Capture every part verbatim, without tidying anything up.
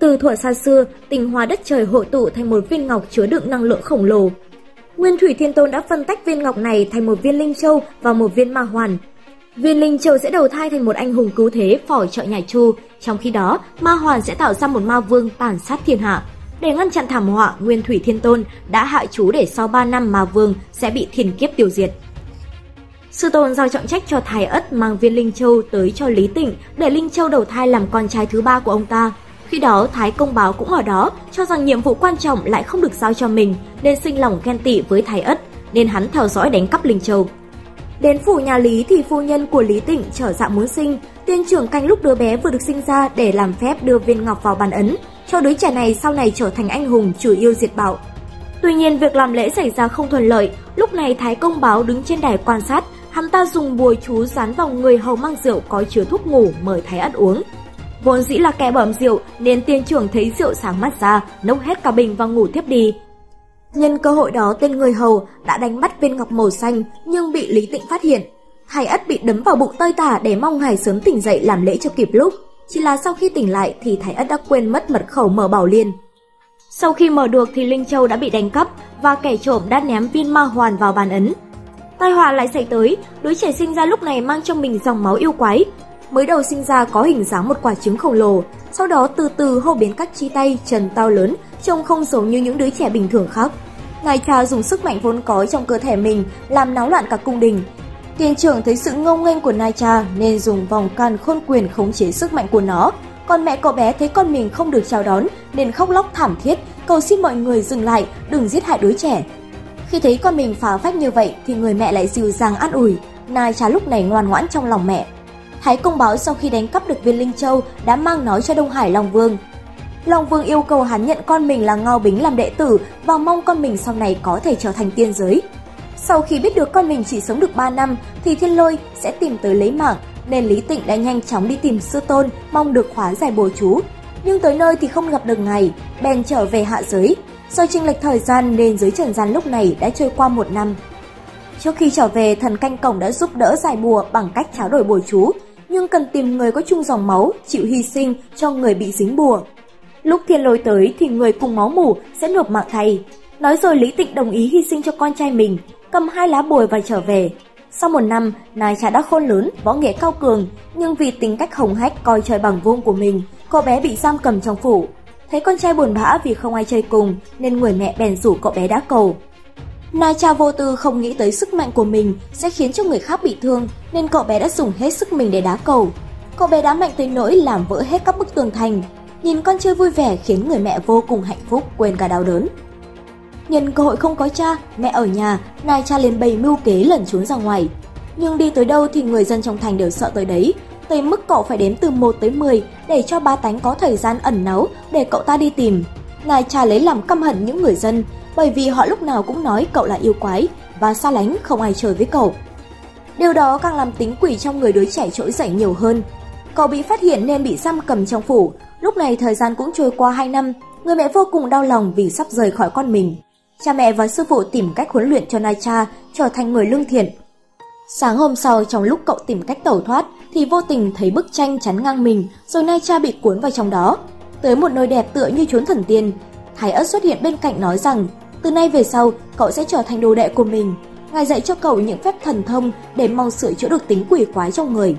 Từ thuở xa xưa, tinh hoa đất trời hội tụ thành một viên ngọc chứa đựng năng lượng khổng lồ. Nguyên Thủy Thiên Tôn đã phân tách viên ngọc này thành một viên linh châu và một viên ma hoàn. Viên linh châu sẽ đầu thai thành một anh hùng cứu thế phò trợ nhà Chu, trong khi đó ma hoàn sẽ tạo ra một ma vương tàn sát thiên hạ. Để ngăn chặn thảm họa, Nguyên Thủy Thiên Tôn đã hạ chú để sau ba năm ma vương sẽ bị thiên kiếp tiêu diệt. Sư tôn giao trọng trách cho Thái Ất mang viên linh châu tới cho Lý Tịnh để linh châu đầu thai làm con trai thứ ba của ông ta. Khi đó Thái Công Báo cũng ở đó, cho rằng nhiệm vụ quan trọng lại không được giao cho mình nên sinh lòng ghen tị với Thái Ất, nên hắn theo dõi đánh cắp linh châu. Đến phủ nhà Lý thì phu nhân của Lý Tịnh trở dạ muốn sinh, tiên trưởng canh lúc đứa bé vừa được sinh ra để làm phép đưa viên ngọc vào bàn ấn, cho đứa trẻ này sau này trở thành anh hùng trừ yêu diệt bạo. Tuy nhiên việc làm lễ xảy ra không thuận lợi, lúc này Thái Công Báo đứng trên đài quan sát, hắn ta dùng bùa chú dán vào người hầu mang rượu có chứa thuốc ngủ mời Thái Ất uống. Vốn dĩ là kẻ bẩm rượu nên tiên trưởng thấy rượu sáng mắt ra, nốc hết cả bình và ngủ tiếp đi. Nhân cơ hội đó tên người hầu đã đánh bắt viên ngọc màu xanh nhưng bị Lý Tịnh phát hiện. Thái Ất bị đấm vào bụng tơi tả để mong ngài sớm tỉnh dậy làm lễ cho kịp lúc. Chỉ là sau khi tỉnh lại thì Thái Ất đã quên mất mật khẩu mở bảo liên. Sau khi mở được thì linh châu đã bị đánh cắp và kẻ trộm đã ném viên ma hoàn vào bàn ấn. Tai họa lại xảy tới, đứa trẻ sinh ra lúc này mang trong mình dòng máu yêu quái. Mới đầu sinh ra có hình dáng một quả trứng khổng lồ, sau đó từ từ hô biến các chi tay, chân to lớn, trông không giống như những đứa trẻ bình thường khác. Ngài cha dùng sức mạnh vốn có trong cơ thể mình làm náo loạn cả cung đình. Tiên trưởng thấy sự ngông nghênh của Nai cha nên dùng vòng can khôn quyền khống chế sức mạnh của nó. Còn mẹ cậu bé thấy con mình không được chào đón nên khóc lóc thảm thiết, cầu xin mọi người dừng lại, đừng giết hại đứa trẻ. Khi thấy con mình phá phách như vậy thì người mẹ lại dịu dàng an ủi. Nai cha lúc này ngoan ngoãn trong lòng mẹ. Thái Công Báo sau khi đánh cắp được viên linh châu đã mang nó cho Đông Hải Long Vương. Long Vương yêu cầu hắn nhận con mình là Ngao Bính làm đệ tử và mong con mình sau này có thể trở thành tiên giới. Sau khi biết được con mình chỉ sống được ba năm thì Thiên Lôi sẽ tìm tới lấy mạng, nên Lý Tịnh đã nhanh chóng đi tìm sư tôn mong được khóa giải bùa chú. Nhưng tới nơi thì không gặp được ngài, bèn trở về hạ giới. Do chênh lệch thời gian nên giới trần gian lúc này đã trôi qua một năm. Trước khi trở về, thần canh cổng đã giúp đỡ giải bùa bằng cách trao đổi bùa chú, nhưng cần tìm người có chung dòng máu, chịu hy sinh cho người bị dính bùa. Lúc Thiên Lôi tới thì người cùng máu mủ sẽ nộp mạng thay. Nói rồi Lý Tịnh đồng ý hy sinh cho con trai mình, cầm hai lá bùa và trở về. Sau một năm, Nai cha đã khôn lớn, võ nghệ cao cường, nhưng vì tính cách hồng hách coi trời bằng vung của mình, cậu bé bị giam cầm trong phủ. Thấy con trai buồn bã vì không ai chơi cùng, nên người mẹ bèn rủ cậu bé đá cầu. Nai cha vô tư không nghĩ tới sức mạnh của mình sẽ khiến cho người khác bị thương, nên cậu bé đã dùng hết sức mình để đá cầu. Cậu bé đá mạnh tới nỗi làm vỡ hết các bức tường thành. Nhìn con chơi vui vẻ khiến người mẹ vô cùng hạnh phúc, quên cả đau đớn. Nhân cơ hội không có cha, mẹ ở nhà, Nai cha liền bày mưu kế lẩn trốn ra ngoài. Nhưng đi tới đâu thì người dân trong thành đều sợ tới đấy, tới mức cậu phải đếm từ một tới mười để cho ba tánh có thời gian ẩn náu để cậu ta đi tìm. Nai cha lấy làm căm hận những người dân, bởi vì họ lúc nào cũng nói cậu là yêu quái và xa lánh không ai chơi với cậu. Điều đó càng làm tính quỷ trong người đứa trẻ trỗi dậy nhiều hơn. Cậu bị phát hiện nên bị giam cầm trong phủ. Lúc này thời gian cũng trôi qua hai năm, người mẹ vô cùng đau lòng vì sắp rời khỏi con mình. Cha mẹ và sư phụ tìm cách huấn luyện cho Nai cha trở thành người lương thiện. Sáng hôm sau, trong lúc cậu tìm cách tẩu thoát thì vô tình thấy bức tranh chắn ngang mình, rồi Nai cha bị cuốn vào trong đó. Tới một nơi đẹp tựa như chốn thần tiên, Thái Ất xuất hiện bên cạnh nói rằng từ nay về sau cậu sẽ trở thành đồ đệ của mình. Ngài dạy cho cậu những phép thần thông để mong sửa chữa được tính quỷ quái trong người.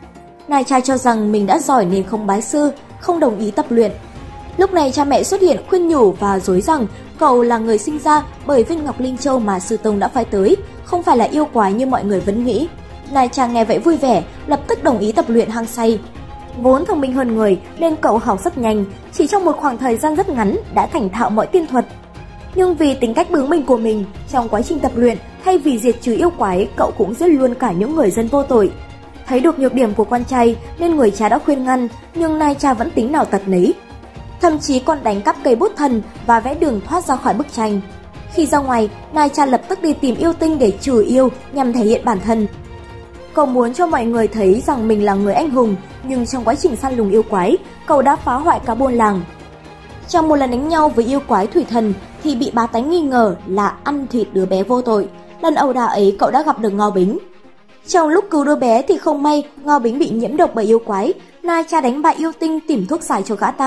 Nai cha cho rằng mình đã giỏi nên không bái sư, không đồng ý tập luyện. Lúc này cha mẹ xuất hiện khuyên nhủ và dối rằng cậu là người sinh ra bởi viên ngọc linh châu mà sư tông đã phái tới, không phải là yêu quái như mọi người vẫn nghĩ. Nai cha nghe vậy vui vẻ, lập tức đồng ý tập luyện hăng say. Vốn thông minh hơn người nên cậu học rất nhanh, chỉ trong một khoảng thời gian rất ngắn đã thành thạo mọi tiên thuật. Nhưng vì tính cách bướng bỉnh của mình, trong quá trình tập luyện, thay vì diệt trừ yêu quái, cậu cũng giết luôn cả những người dân vô tội. Thấy được nhược điểm của con trai nên người cha đã khuyên ngăn, nhưng Nai cha vẫn tính nào tật nấy. Thậm chí còn đánh cắp cây bút thần và vẽ đường thoát ra khỏi bức tranh. Khi ra ngoài, Nai cha lập tức đi tìm yêu tinh để trừ yêu nhằm thể hiện bản thân. Cậu muốn cho mọi người thấy rằng mình là người anh hùng, nhưng trong quá trình săn lùng yêu quái, cậu đã phá hoại cả buôn làng. Trong một lần đánh nhau với yêu quái thủy thần thì bị bá tánh nghi ngờ là ăn thịt đứa bé vô tội. Lần ẩu đả ấy cậu đã gặp được Ngao Bính. Trong lúc cứu đứa bé thì không may Ngao Bính bị nhiễm độc bởi yêu quái. Nai cha đánh bại yêu tinh tìm thuốc giải cho gã ta.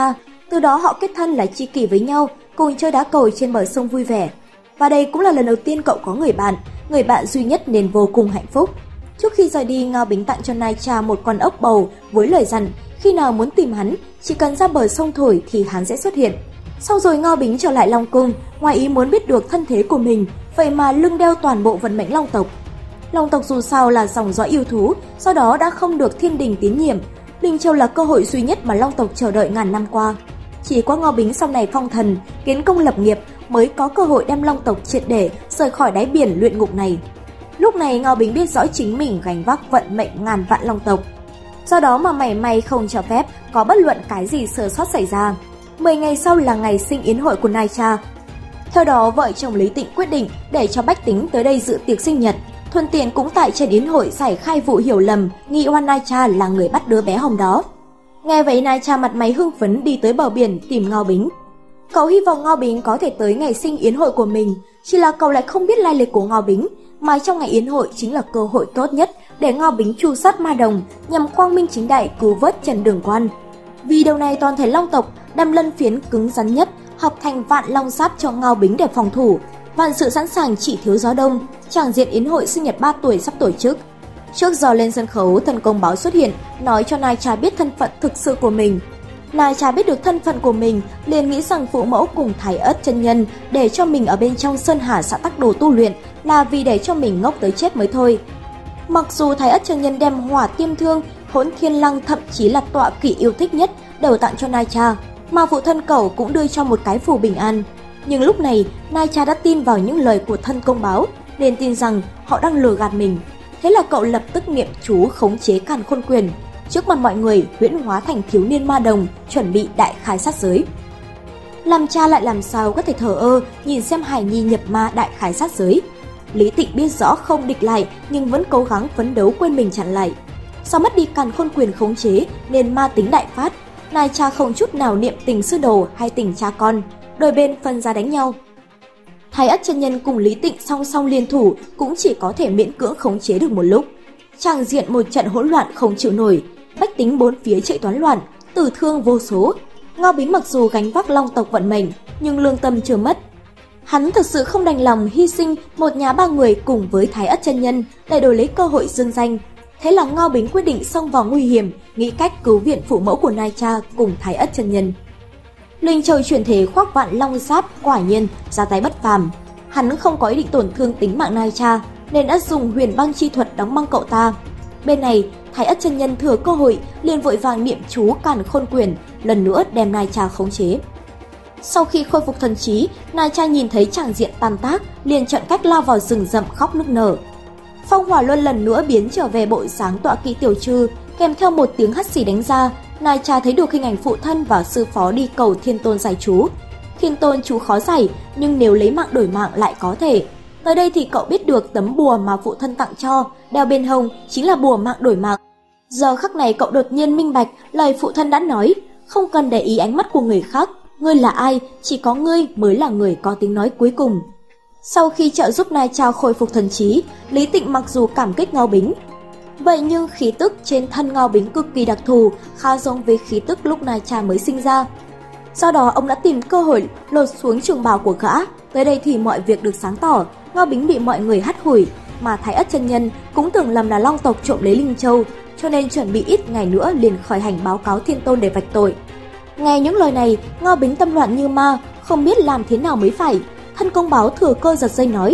Từ đó họ kết thân là tri kỷ với nhau, cùng chơi đá cầu trên bờ sông vui vẻ. Và đây cũng là lần đầu tiên cậu có người bạn, người bạn duy nhất nên vô cùng hạnh phúc. Trước khi rời đi, Ngao Bính tặng cho Nai Cha một con ốc bầu với lời dặn khi nào muốn tìm hắn, chỉ cần ra bờ sông thổi thì hắn sẽ xuất hiện. Sau rồi Ngao Bính trở lại Long Cung, ngoài ý muốn biết được thân thế của mình, vậy mà lưng đeo toàn bộ vận mệnh Long tộc. Long tộc dù sao là dòng dõi yêu thú, sau đó đã không được thiên đình tín nhiệm. Linh Châu là cơ hội duy nhất mà Long tộc chờ đợi ngàn năm qua. Chỉ có Ngao Bính sau này phong thần, kiến công lập nghiệp mới có cơ hội đem Long tộc triệt để rời khỏi đáy biển luyện ngục này. Lúc này Ngao Bính biết rõ chính mình gánh vác vận mệnh ngàn vạn Long tộc. Do đó mà mảy may không cho phép có bất luận cái gì sơ sót xảy ra. Mười ngày sau là ngày sinh yến hội của Nai Cha. Theo đó, vợ chồng Lý Tịnh quyết định để cho bách tính tới đây dự tiệc sinh nhật, thuận tiện cũng tại trên yến hội giải khai vụ hiểu lầm nghi oan Nai Cha là người bắt đứa bé hôm đó. Nghe vậy, Nai Cha mặt mày hưng phấn đi tới bờ biển tìm Ngao Bính. Cậu hy vọng Ngao Bính có thể tới ngày sinh yến hội của mình, chỉ là cậu lại không biết lai lịch của Ngao Bính, mà trong ngày yến hội chính là cơ hội tốt nhất để Ngao Bính tru sát ma đồng nhằm quang minh chính đại cứu vớt Trần Đường Quan. Vì điều này, toàn thể Long tộc đâm lân phiến cứng rắn nhất hợp thành vạn long giáp cho Ngao Bính để phòng thủ. Vạn sự sẵn sàng chỉ thiếu gió đông, tràng diện yến hội sinh nhật ba tuổi sắp tổ chức. Trước giờ lên sân khấu, thần công báo xuất hiện, nói cho Nai Cha biết thân phận thực sự của mình. Nai Cha biết được thân phận của mình, liền nghĩ rằng phụ mẫu cùng Thái Ất chân nhân để cho mình ở bên trong Sơn Hà xã tắc đồ tu luyện là vì để cho mình ngốc tới chết mới thôi. Mặc dù Thái Ất chân nhân đem hỏa tiêm thương, hỗn thiên lăng, thậm chí là tọa kỵ yêu thích nhất đều tặng cho Nai Cha, mà phụ thân cậu cũng đưa cho một cái phù bình an. Nhưng lúc này, Nai Cha đã tin vào những lời của thân công báo, nên tin rằng họ đang lừa gạt mình. Thế là cậu lập tức niệm chú khống chế Càn Khôn Quyền, trước mặt mọi người huyễn hóa thành thiếu niên ma đồng, chuẩn bị đại khai sát giới. Làm cha lại làm sao có thể thờ ơ nhìn xem hài nhi nhập ma đại khai sát giới. Lý Tịnh biết rõ không địch lại nhưng vẫn cố gắng phấn đấu quên mình chặn lại. Do mất đi Càn Khôn Quyền khống chế nên ma tính đại phát, Nai Cha không chút nào niệm tình sư đồ hay tình cha con, đôi bên phân ra đánh nhau. Thái Ất chân nhân cùng Lý Tịnh song song liên thủ cũng chỉ có thể miễn cưỡng khống chế được một lúc. Tràng diện một trận hỗn loạn không chịu nổi, bách tính bốn phía chạy toán loạn, tử thương vô số. Ngao Bính mặc dù gánh vác Long tộc vận mệnh nhưng lương tâm chưa mất. Hắn thực sự không đành lòng hy sinh một nhà ba người cùng với Thái Ất chân nhân để đổi lấy cơ hội dương danh. Thế là Ngao Bính quyết định xông vào nguy hiểm, nghĩ cách cứu viện phụ mẫu của Nai Cha cùng Thái Ất chân nhân. Linh Châu chuyển thế khoác vạn long giáp quả nhiên ra tay bất phàm. Hắn không có ý định tổn thương tính mạng Nai Cha nên đã dùng huyền băng chi thuật đóng băng cậu ta. Bên này, Thái Ất chân nhân thừa cơ hội liền vội vàng niệm chú Càn Khôn Quyền, lần nữa đem Nai Cha khống chế. Sau khi khôi phục thần trí, Nai Cha nhìn thấy tràng diện tan tác, liền chọn cách lao vào rừng rậm khóc nức nở. Phong Hỏa Luân lần nữa biến trở về bộ dáng tọa kỵ tiểu trư, kèm theo một tiếng hắt xì đánh ra. Nai Cha thấy được hình ảnh phụ thân và sư phó đi cầu Thiên Tôn giải chú. Thiên Tôn chú khó giải, nhưng nếu lấy mạng đổi mạng lại có thể. Tới đây thì cậu biết được tấm bùa mà phụ thân tặng cho, đeo bên hông chính là bùa mạng đổi mạng. Giờ khắc này cậu đột nhiên minh bạch lời phụ thân đã nói, không cần để ý ánh mắt của người khác. Ngươi là ai, chỉ có ngươi mới là người có tiếng nói cuối cùng. Sau khi trợ giúp Nai Cha khôi phục thần trí, Lý Tịnh mặc dù cảm kích Ngao Bính, vậy nhưng khí tức trên thân Ngao Bính cực kỳ đặc thù, khá giống với khí tức lúc Nai Cha mới sinh ra. Do đó ông đã tìm cơ hội lột xuống trường bào của gã. Tới đây thì mọi việc được sáng tỏ, Ngao Bính bị mọi người hắt hủi, mà Thái Ất chân nhân cũng tưởng lầm là Long tộc trộm lấy Linh Châu, cho nên chuẩn bị ít ngày nữa liền khởi hành báo cáo Thiên Tôn để vạch tội. Nghe những lời này, Ngao Bính tâm loạn như ma, không biết làm thế nào mới phải. Thân công báo thừa cơ giật dây nói,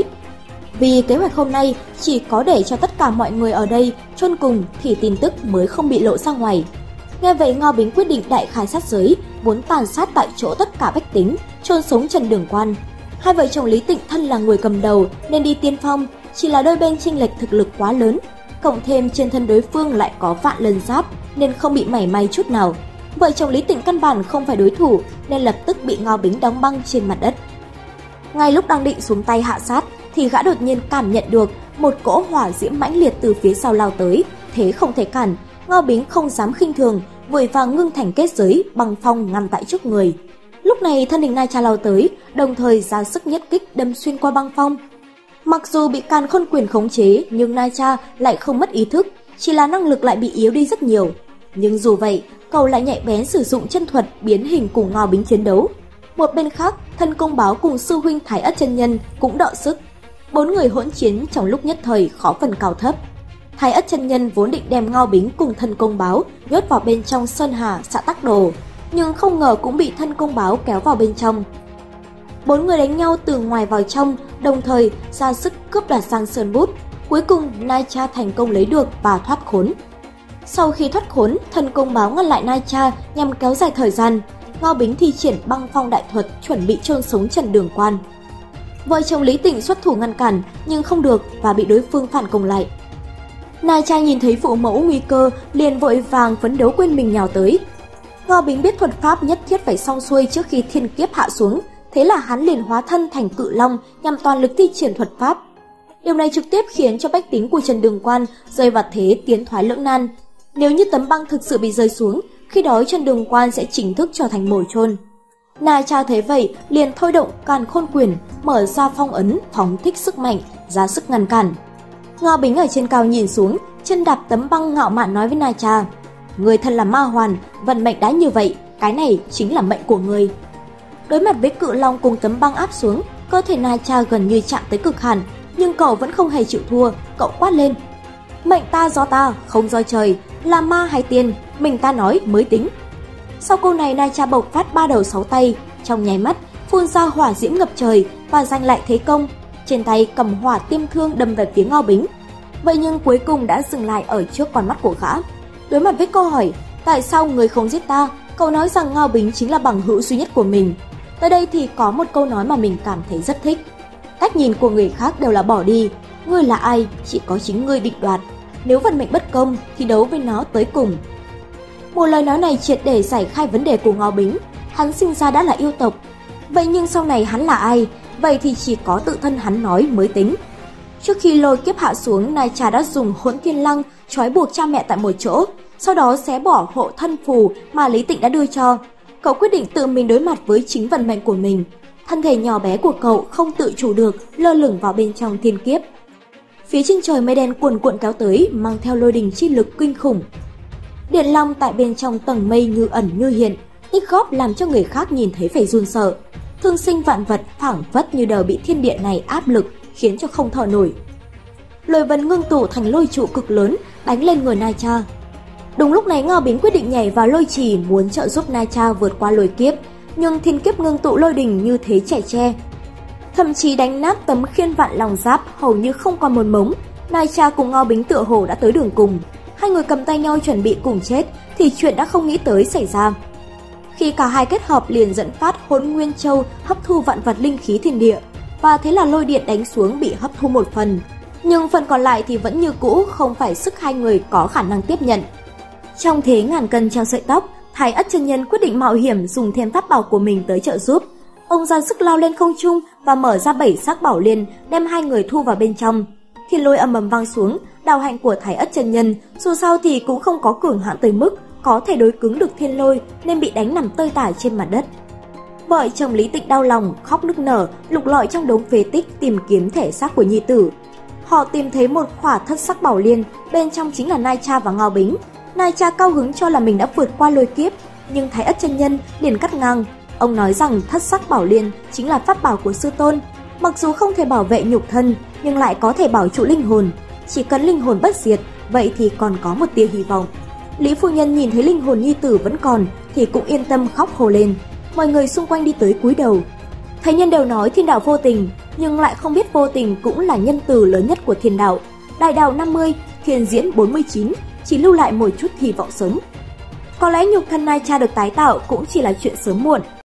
vì kế hoạch hôm nay chỉ có để cho tất cả mọi người ở đây chôn cùng thì tin tức mới không bị lộ ra ngoài. Nghe vậy, Ngao Bính quyết định đại khai sát giới, muốn tàn sát tại chỗ tất cả bách tính, chôn sống Trần Đường Quan. Hai vợ chồng Lý Tịnh thân là người cầm đầu nên đi tiên phong, chỉ là đôi bên chênh lệch thực lực quá lớn, cộng thêm trên thân đối phương lại có vạn lân giáp nên không bị mảy may chút nào. Vợ chồng Lý Tịnh căn bản không phải đối thủ nên lập tức bị Ngao Bính đóng băng trên mặt đất. Ngay lúc đang định xuống tay hạ sát thì gã đột nhiên cảm nhận được một cỗ hỏa diễm mãnh liệt từ phía sau lao tới, thế không thể cản. Ngao Bính không dám khinh thường, vội vàng ngưng thành kết giới băng phong ngăn tại trước người. Lúc này thân hình Nai Cha lao tới, đồng thời ra sức nhất kích đâm xuyên qua băng phong. Mặc dù bị Càn Khôn Quyền khống chế nhưng Nai Cha lại không mất ý thức, chỉ là năng lực lại bị yếu đi rất nhiều. Nhưng dù vậy, cậu lại nhạy bén sử dụng chân thuật biến hình cùng Ngao Bính chiến đấu. Một bên khác, Thân Công Báo cùng sư huynh Thái Ất chân nhân cũng đọ sức. Bốn người hỗn chiến trong lúc nhất thời khó phần cao thấp. Thái Ất chân nhân vốn định đem Ngao Bính cùng Thân Công Báo nhốt vào bên trong Sơn Hà xã Tắc Đồ, nhưng không ngờ cũng bị Thân Công Báo kéo vào bên trong. Bốn người đánh nhau từ ngoài vào trong, đồng thời ra sức cướp đoạt Giang Sơn Bút. Cuối cùng, Nai Cha thành công lấy được và thoát khốn. Sau khi thoát khốn, Thân Công Báo ngăn lại Nai Cha nhằm kéo dài thời gian. Ngao Bính thi triển băng phong đại thuật chuẩn bị chôn sống Trần Đường Quan. Vợ chồng Lý Tịnh xuất thủ ngăn cản nhưng không được và bị đối phương phản công lại. Nai Cha nhìn thấy phụ mẫu nguy cơ liền vội vàng phấn đấu quên mình nhào tới. Ngao Bính biết thuật pháp nhất thiết phải xong xuôi trước khi thiên kiếp hạ xuống, thế là hắn liền hóa thân thành cự long nhằm toàn lực thi triển thuật pháp. Điều này trực tiếp khiến cho bách tính của Trần Đường Quan rơi vào thế tiến thoái lưỡng nan. Nếu như tấm băng thực sự bị rơi xuống, khi đó Trần Đường Quan sẽ chính thức trở thành mồi chôn. Nai Cha thấy vậy liền thôi động Càn Khôn Quyền, mở ra phong ấn phóng thích sức mạnh, ra sức ngăn cản. Ngao Bính ở trên cao nhìn xuống, chân đạp tấm băng ngạo mạn nói với Nai Cha: "Người thân là ma hoàn, vận mệnh đã như vậy, cái này chính là mệnh của người." Đối mặt với cự long cùng tấm băng áp xuống, cơ thể Nai Cha gần như chạm tới cực hạn, nhưng cậu vẫn không hề chịu thua, cậu quát lên: "Mệnh ta do ta, không do trời, là ma hay tiên, mình ta nói mới tính." Sau câu này, Nai Cha bộc phát ba đầu sáu tay, trong nháy mắt phun ra hỏa diễm ngập trời và giành lại thế công. Trên tay cầm hỏa tiêm thương đâm về phía Ngao Bính. Vậy nhưng cuối cùng đã dừng lại ở trước con mắt của gã. Đối mặt với câu hỏi tại sao người không giết ta, cậu nói rằng Ngao Bính chính là bằng hữu duy nhất của mình. Tới đây thì có một câu nói mà mình cảm thấy rất thích: cách nhìn của người khác đều là bỏ đi, ngươi là ai chỉ có chính ngươi định đoạt, nếu vận mệnh bất công thì đấu với nó tới cùng. Một lời nói này triệt để giải khai vấn đề của Ngao Bính. Hắn sinh ra đã là yêu tộc, vậy nhưng sau này hắn là ai? Vậy thì chỉ có tự thân hắn nói mới tính. Trước khi lôi kiếp hạ xuống, Nai Cha đã dùng Hỗn Thiên Lăng trói buộc cha mẹ tại một chỗ, sau đó xé bỏ hộ thân phù mà Lý Tịnh đã đưa cho. Cậu quyết định tự mình đối mặt với chính vận mệnh của mình. Thân thể nhỏ bé của cậu không tự chủ được lơ lửng vào bên trong thiên kiếp. Phía trên trời mây đen cuồn cuộn kéo tới, mang theo lôi đình chi lực kinh khủng. Điện long tại bên trong tầng mây như ẩn như hiện, tích góp làm cho người khác nhìn thấy phải run sợ. Thương sinh vạn vật phảng phất như đều bị thiên địa này áp lực, khiến cho không thở nổi. Lôi vân ngưng tụ thành lôi trụ cực lớn, đánh lên người Nai Cha. Đúng lúc này, Ngao Bính quyết định nhảy vào lôi trì muốn trợ giúp Nai Cha vượt qua lôi kiếp, nhưng thiên kiếp ngưng tụ lôi đình như thế chẻ tre, thậm chí đánh nát tấm khiên vạn lòng giáp hầu như không còn một mống. Nai Cha cùng Ngao Bính tựa hồ đã tới đường cùng, hai người cầm tay nhau chuẩn bị cùng chết thì chuyện đã không nghĩ tới xảy ra. Khi cả hai kết hợp liền dẫn phát Hỗn Nguyên Châu hấp thu vạn vật linh khí thiên địa, và thế là lôi điện đánh xuống bị hấp thu một phần, nhưng phần còn lại thì vẫn như cũ, không phải sức hai người có khả năng tiếp nhận. Trong thế ngàn cân treo sợi tóc, Thái Ất chân nhân quyết định mạo hiểm dùng thêm pháp bảo của mình tới trợ giúp. Ông ra sức lao lên không trung và mở ra bảy sắc bảo liên, đem hai người thu vào bên trong. Thiên lôi ầm ầm vang xuống, đạo hạnh của Thái Ất chân nhân dù sao thì cũng không có cường hãn tới mức có thể đối cứng được thiên lôi, nên bị đánh nằm tơi tả trên mặt đất. Vợ chồng Lý Tịnh đau lòng khóc nức nở, lục lọi trong đống phế tích tìm kiếm thể xác của nhi tử. Họ tìm thấy một khỏa thất sắc bảo liên, bên trong chính là Nai Cha và Ngao Bính. Nai Cha cao hứng cho là mình đã vượt qua lôi kiếp, nhưng Thái Ất chân nhân liền cắt ngang. Ông nói rằng thất sắc bảo liên chính là pháp bảo của sư tôn, mặc dù không thể bảo vệ nhục thân nhưng lại có thể bảo trụ linh hồn. Chỉ cần linh hồn bất diệt, vậy thì còn có một tia hy vọng. Lý phu nhân nhìn thấy linh hồn nhi tử vẫn còn thì cũng yên tâm khóc hồ lên. Mọi người xung quanh đi tới cúi đầu. Thầy nhân đều nói thiên đạo vô tình, nhưng lại không biết vô tình cũng là nhân từ lớn nhất của thiên đạo. Đại đạo năm mươi, thiên diễn bốn mươi chín, chỉ lưu lại một chút hy vọng sống. Có lẽ nhục thân Nai Cha được tái tạo cũng chỉ là chuyện sớm muộn,